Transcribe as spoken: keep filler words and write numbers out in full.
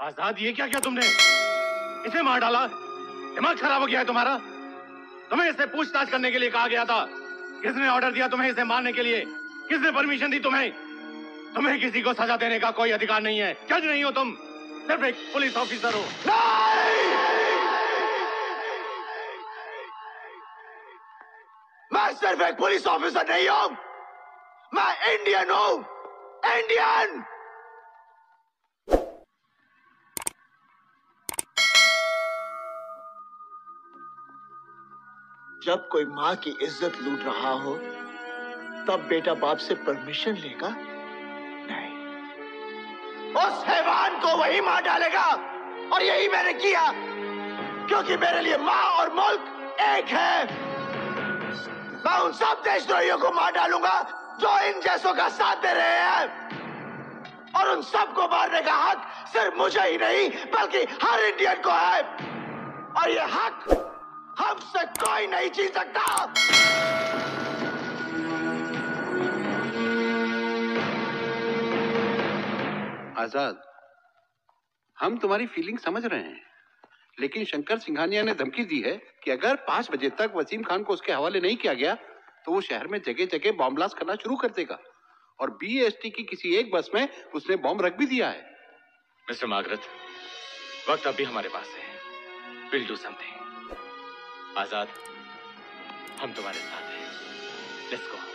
आजाद, ये क्या किया तुमने? इसे मार डाला? दिमाग खराब हो गया है तुम्हारा? तुम्हें इससे पूछताछ करने के लिए कहा गया था। किसने ऑर्डर दिया तुम्हें इसे मारने के लिए? किसने परमिशन दी तुम्हें? तुम्हें किसी को सजा देने का कोई अधिकार नहीं है। जज नहीं हो तुम, सिर्फ एक पुलिस ऑफिसर हो। नहीं! मैं सिर्फ एक पुलिस ऑफिसर नहीं हूं, मैं इंडियन हूं, इंडियन। जब कोई मां की इज्जत लूट रहा हो तब बेटा बाप से परमिशन लेगा? नहीं, उस हैवान को वही मार डालेगा। और यही मैंने किया, क्योंकि मेरे लिए मां और मुल्क एक है। मैं उन सब देशद्रोहियों को मार डालूंगा जो इन जैसों का साथ दे रहे हैं। और उन सबको मारने का हक सिर्फ मुझे ही नहीं बल्कि हर इंडियन को है। और ये हक हमसे कोई नहीं छीन सकता। आजाद, हम तुम्हारी फीलिंग समझ रहे हैं, लेकिन शंकर सिंघानिया ने धमकी दी है कि अगर पांच बजे तक वसीम खान को उसके हवाले नहीं किया गया तो वो शहर में जगह जगह बॉम्ब ब्लास्ट करना शुरू कर देगा। और बीएसटी की किसी एक बस में उसने बॉम्ब रख भी दिया है। मिस्टर मागरत, वक्त अब भी हमारे पास है। Will do something. आजाद, हम तुम्हारे साथ हैं। लेट्स गो।